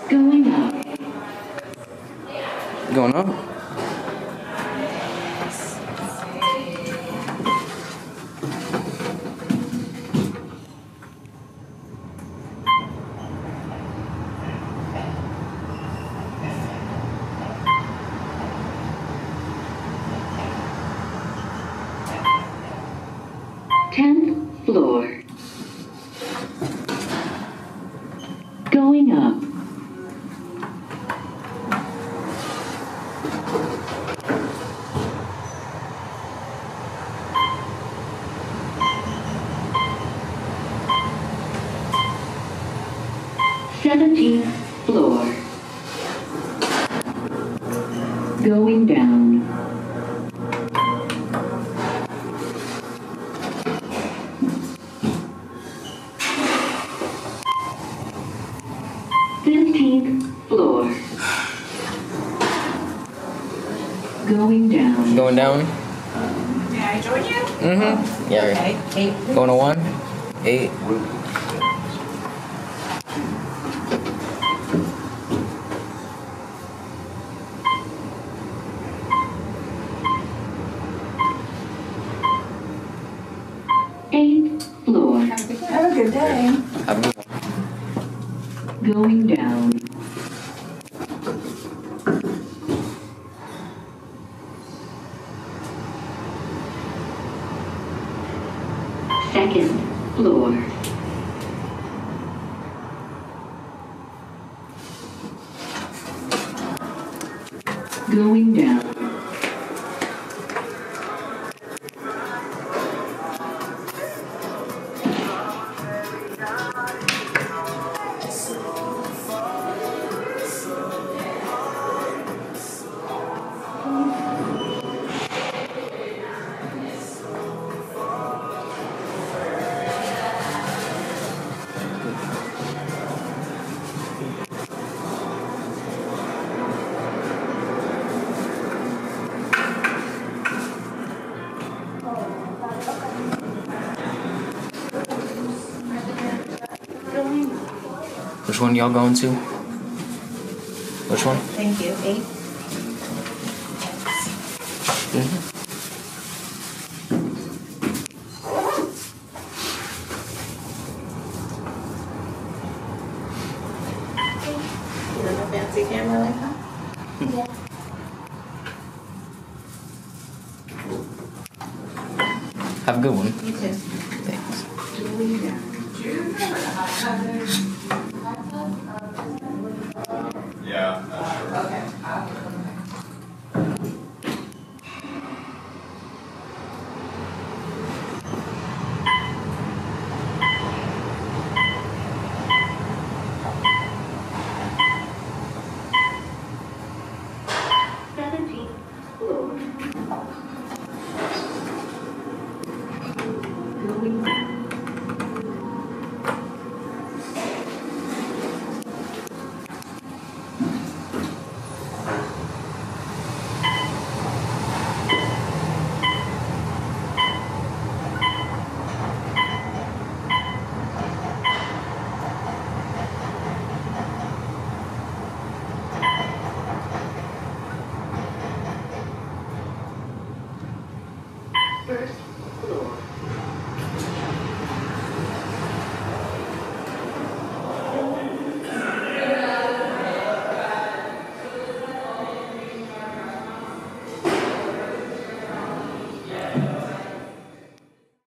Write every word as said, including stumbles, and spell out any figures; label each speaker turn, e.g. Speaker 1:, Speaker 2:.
Speaker 1: Going up.
Speaker 2: Going up?
Speaker 1: Tenth floor. Going up. Seventeenth floor. Going down. Fifteenth floor. Going down.
Speaker 2: Going down?
Speaker 3: May I join you?
Speaker 2: Mm-hmm. Yeah.
Speaker 3: Okay. Eight.
Speaker 2: Going to one? Eight.
Speaker 1: Eighth floor.
Speaker 3: Have a good day.
Speaker 2: Have a good one.
Speaker 1: Going down. Second floor. Going down.
Speaker 2: Which one y'all going to? Which one?
Speaker 3: Thank you. Eight.
Speaker 2: Mm-hmm.
Speaker 3: You have a fancy camera like that?
Speaker 2: Have a good one.
Speaker 3: You too.
Speaker 2: Thanks.
Speaker 4: Yeah, that's sure.
Speaker 1: Seventeenth floor. Going down. First floor.